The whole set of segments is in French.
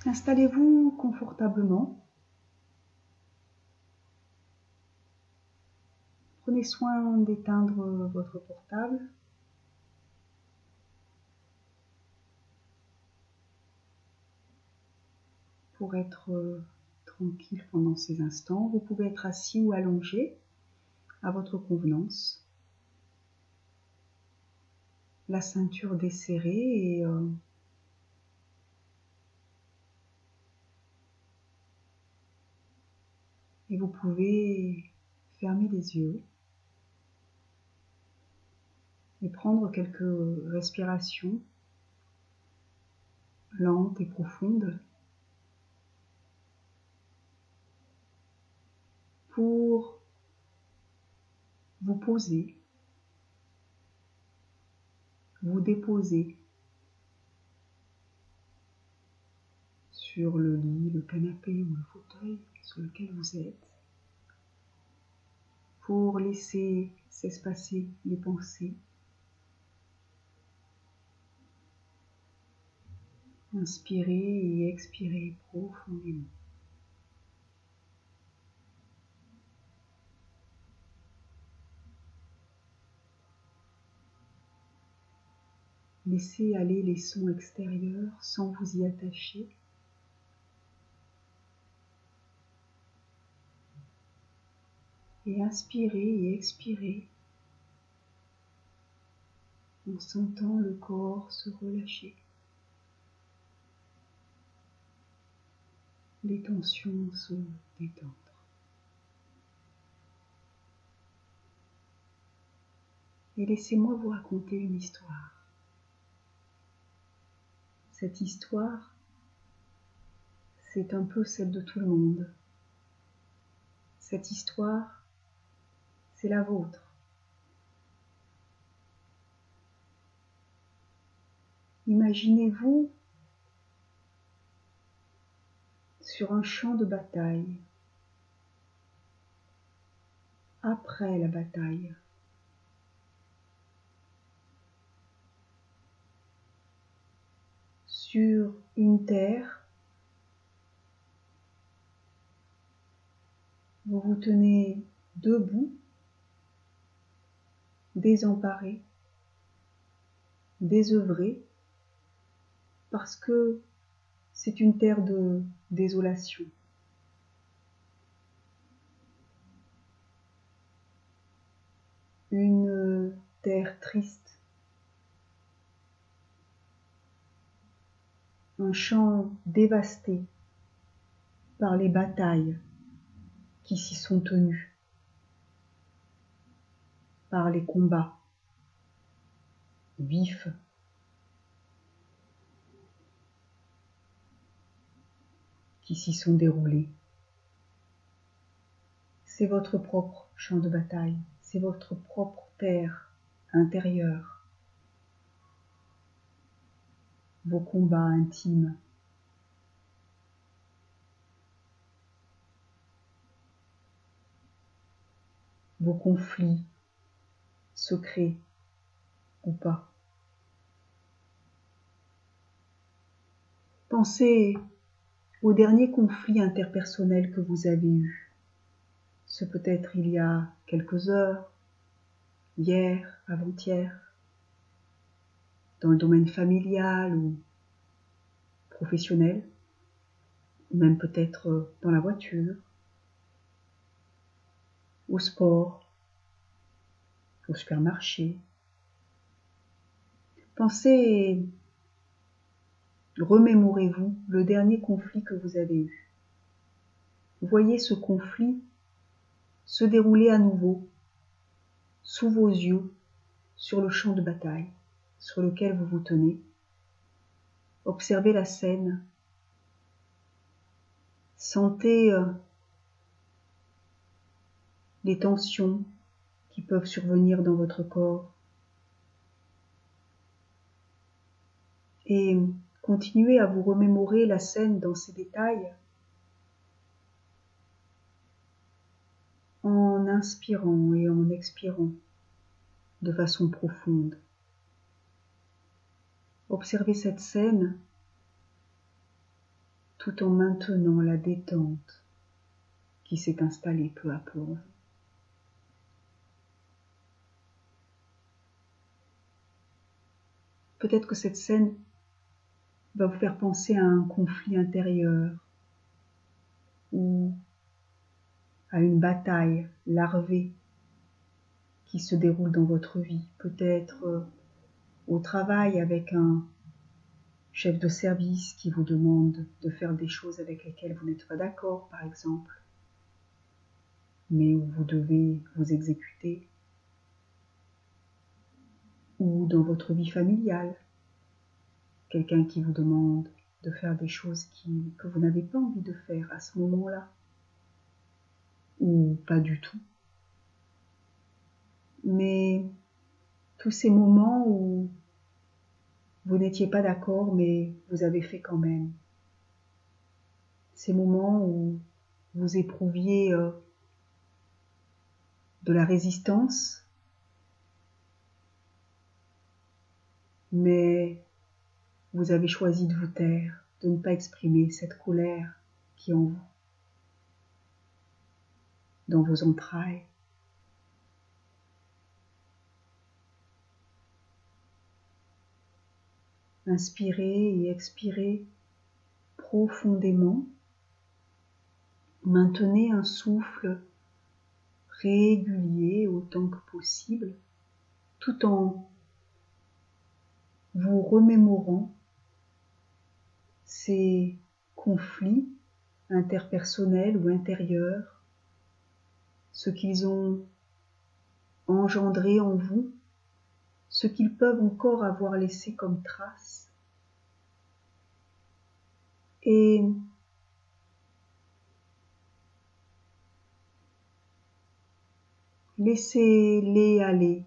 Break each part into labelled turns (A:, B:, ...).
A: Installez-vous confortablement. Prenez soin d'éteindre votre portable. Pour être tranquille pendant ces instants, vous pouvez être assis ou allongé à votre convenance. La ceinture desserrée et vous pouvez fermer les yeux et prendre quelques respirations lentes et profondes pour vous poser, vous déposer sur le lit, le canapé ou le fauteuil sur lequel vous êtes, pour laisser s'espacer les pensées. Inspirez et expirez profondément. Laissez aller les sons extérieurs sans vous y attacher. Et inspirez et expirez en sentant le corps se relâcher. Les tensions se détendre. Et laissez-moi vous raconter une histoire. Cette histoire, c'est un peu celle de tout le monde. Cette histoire, c'est la vôtre. Imaginez-vous sur un champ de bataille, après la bataille. Sur une terre, vous vous tenez debout, désemparé, désœuvré, parce que c'est une terre de désolation. Une terre triste. Un champ dévasté par les batailles qui s'y sont tenues, par les combats vifs, qui s'y sont déroulés. C'est votre propre champ de bataille, c'est votre propre terre intérieure. Vos combats intimes. Vos conflits secrets ou pas. Pensez au dernier conflit interpersonnel que vous avez eu. Ce peut être il y a quelques heures, hier, avant-hier, dans le domaine familial ou professionnel, ou même peut-être dans la voiture, au sport, au supermarché. Pensez, remémorez-vous le dernier conflit que vous avez eu. Voyez ce conflit se dérouler à nouveau, sous vos yeux, sur le champ de bataille sur lequel vous vous tenez. Observez la scène. Sentez les tensions qui peuvent survenir dans votre corps. Et continuez à vous remémorer la scène dans ses détails en inspirant et en expirant de façon profonde. Observez cette scène tout en maintenant la détente qui s'est installée peu à peu en vous. Peut-être que cette scène va vous faire penser à un conflit intérieur ou à une bataille larvée qui se déroule dans votre vie, peut-être au travail avec un chef de service qui vous demande de faire des choses avec lesquelles vous n'êtes pas d'accord, par exemple, mais où vous devez vous exécuter, ou dans votre vie familiale, quelqu'un qui vous demande de faire des choses que vous n'avez pas envie de faire à ce moment-là, ou pas du tout. Mais tous ces moments où vous n'étiez pas d'accord, mais vous avez fait quand même. Ces moments où vous éprouviez de la résistance, mais vous avez choisi de vous taire, de ne pas exprimer cette colère qui est en vous, dans vos entrailles. Inspirez et expirez profondément. Maintenez un souffle régulier autant que possible, tout en vous remémorant ces conflits interpersonnels ou intérieurs, ce qu'ils ont engendré en vous, ce qu'ils peuvent encore avoir laissé comme trace. Et laissez-les aller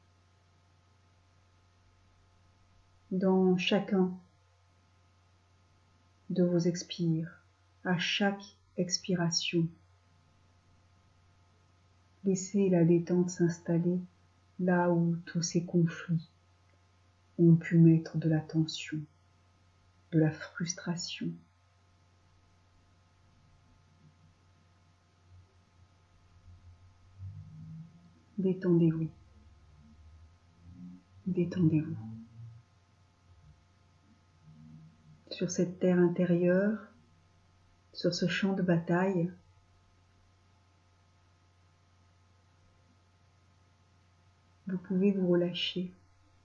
A: dans chacun de vos expires, à chaque expiration. Laissez la détente s'installer là où tous ces conflits ont pu mettre de la tension, de la frustration. Détendez-vous. Détendez-vous. Sur cette terre intérieure, sur ce champ de bataille, vous pouvez vous relâcher.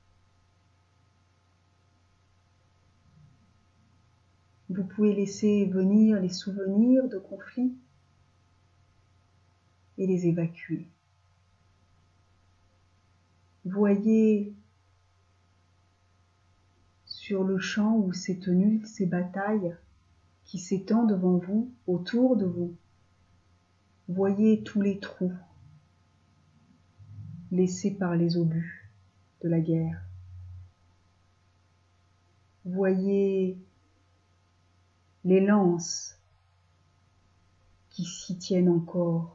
A: Vous pouvez laisser venir les souvenirs de conflits et les évacuer. Voyez sur le champ où s'est tenue ces batailles qui s'étend devant vous, autour de vous. Voyez tous les trous laissés par les obus de la guerre. Voyez les lances qui s'y tiennent encore.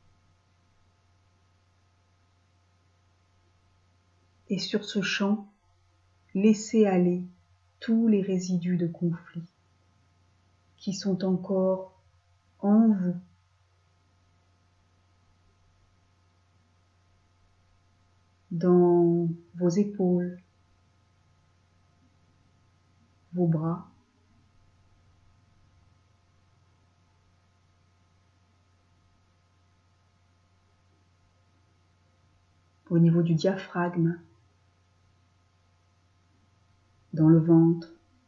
A: Et sur ce champ, laissez aller tous les résidus de conflit qui sont encore en vous. Dans vos épaules, vos bras, au niveau du diaphragme, dans le ventre.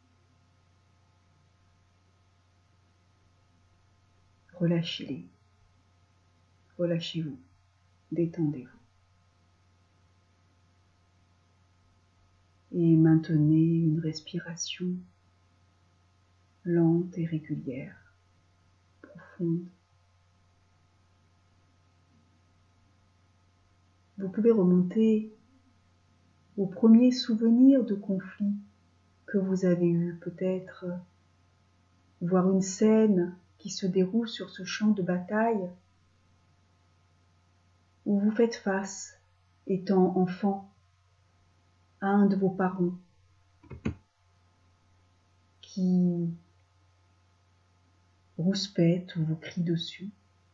A: Relâchez-les, relâchez-vous, détendez-vous. Et maintenez une respiration lente et régulière, profonde. Vous pouvez remonter aux premiers souvenirs de conflit que vous avez eu, peut-être voir une scène qui se déroule sur ce champ de bataille où vous faites face, étant enfant, à un de vos parents qui rouspète ou vous crie dessus.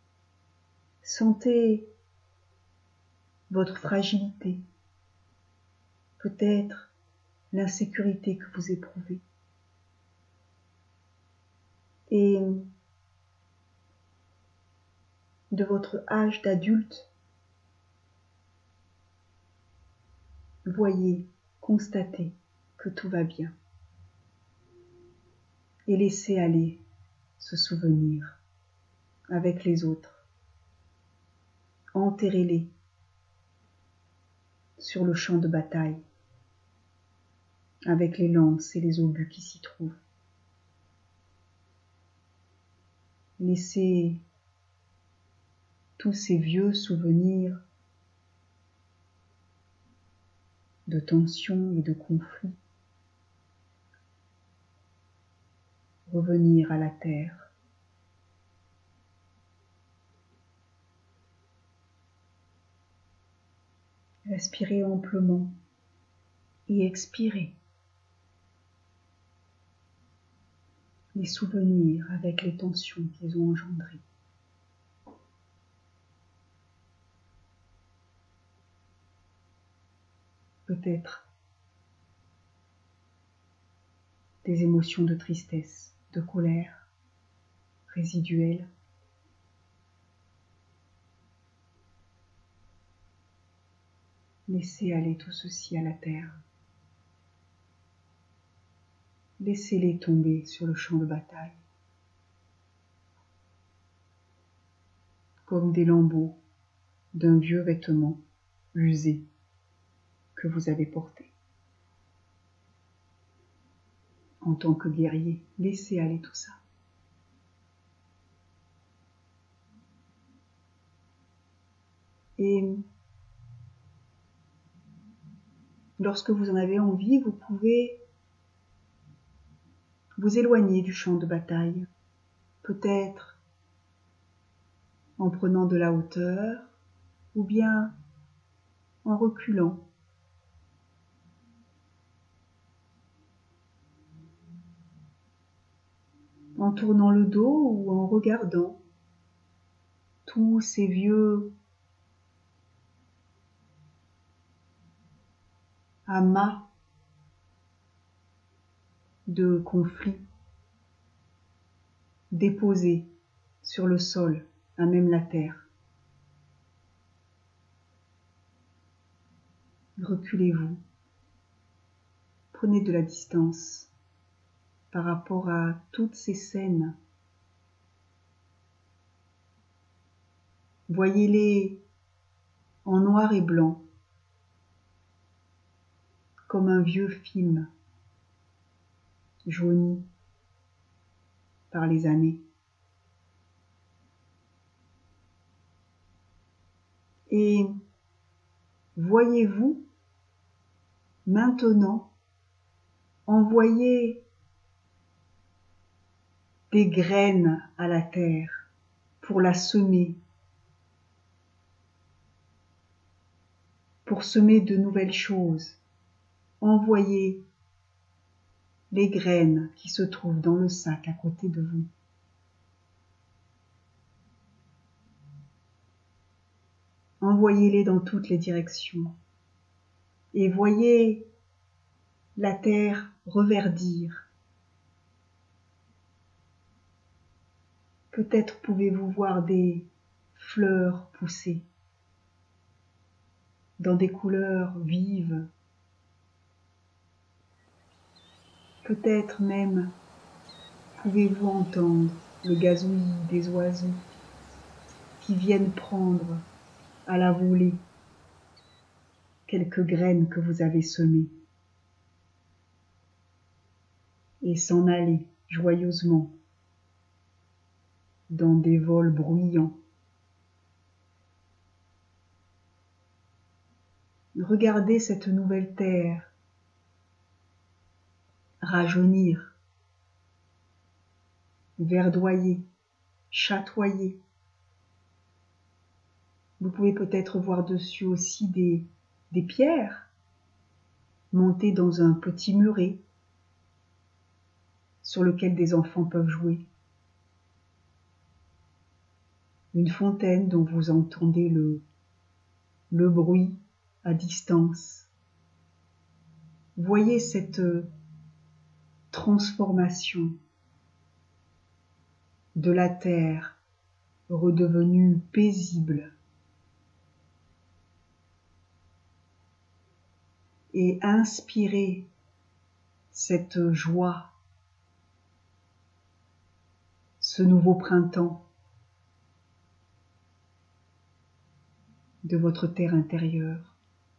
A: Sentez votre fragilité, peut-être l'insécurité que vous éprouvez. Et de votre âge d'adulte, voyez, constatez que tout va bien. Et laissez aller ce souvenir avec les autres. Enterrez-les sur le champ de bataille avec les lances et les obus qui s'y trouvent. Laissez tous ces vieux souvenirs de tensions et de conflits revenir à la terre. Respirez amplement et expirez les souvenirs avec les tensions qu'ils ont engendrées. Peut-être des émotions de tristesse, de colère, résiduelles. Laissez aller tout ceci à la terre. Laissez-les tomber sur le champ de bataille, comme des lambeaux d'un vieux vêtement usé que vous avez porté. En tant que guerrier, laissez aller tout ça. Et lorsque vous en avez envie, vous pouvez vous éloigner du champ de bataille, peut-être en prenant de la hauteur ou bien en reculant. En tournant le dos ou en regardant tous ces vieux amas de conflits déposés sur le sol, à même la terre. Reculez-vous, prenez de la distance par rapport à toutes ces scènes. Voyez-les en noir et blanc, comme un vieux film jauni par les années. Et voyez-vous maintenant envoyer des graines à la terre pour la semer, pour semer de nouvelles choses. Envoyez les graines qui se trouvent dans le sac à côté de vous. Envoyez-les dans toutes les directions et voyez la terre reverdir. Peut-être pouvez-vous voir des fleurs pousser dans des couleurs vives. Peut-être même pouvez-vous entendre le gazouillis des oiseaux qui viennent prendre à la volée quelques graines que vous avez semées et s'en aller joyeusement dans des vols bruyants. Regardez cette nouvelle terre rajeunir, verdoyer, chatoyer. Vous pouvez peut-être voir dessus aussi des pierres montées dans un petit muret sur lequel des enfants peuvent jouer. une fontaine dont vous entendez le bruit à distance. Voyez cette transformation de la terre redevenue paisible et inspirez cette joie, ce nouveau printemps de votre terre intérieure.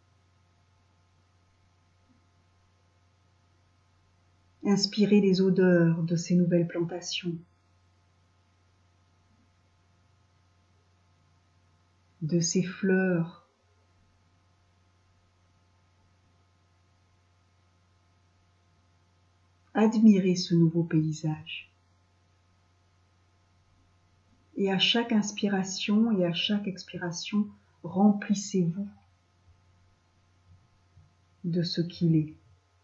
A: Inspirez les odeurs de ces nouvelles plantations, de ces fleurs, admirez ce nouveau paysage. Et à chaque inspiration et à chaque expiration, remplissez-vous de ce qu'il est.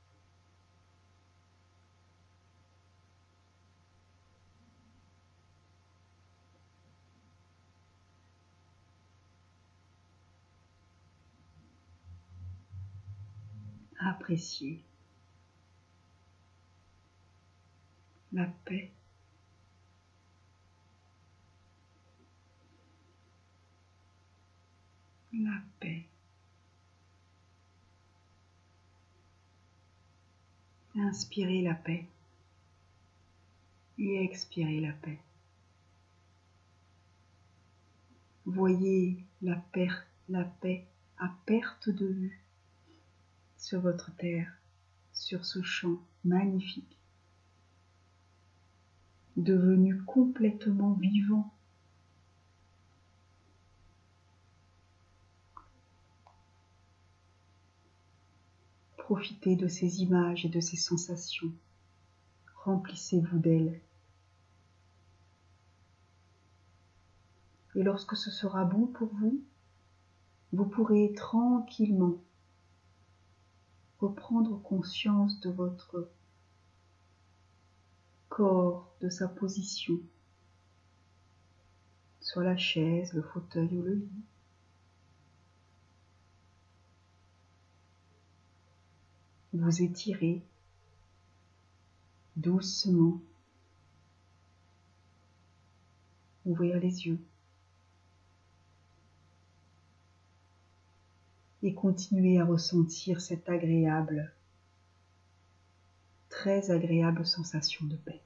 A: Appréciez la paix, la paix. Inspirez la paix et expirez la paix. Voyez la paix à perte de vue sur votre terre, sur ce champ magnifique, devenu complètement vivant. Profitez de ces images et de ces sensations. Remplissez-vous d'elles. Et lorsque ce sera bon pour vous, vous pourrez tranquillement reprendre conscience de votre corps, de sa position sur la chaise, le fauteuil ou le lit. Vous étirez doucement, ouvrir les yeux et continuer à ressentir cette agréable, très agréable sensation de paix.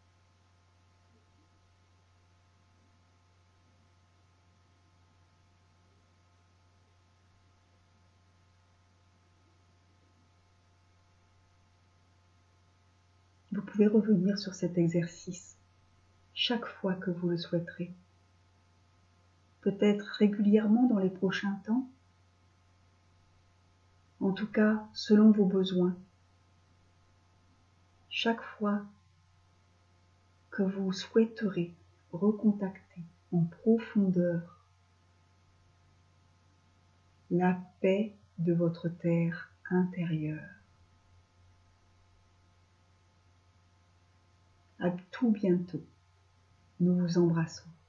A: Vous pouvez revenir sur cet exercice chaque fois que vous le souhaiterez, peut-être régulièrement dans les prochains temps, en tout cas selon vos besoins. Chaque fois que vous souhaiterez recontacter en profondeur la paix de votre terre intérieure. À tout bientôt. Nous vous embrassons.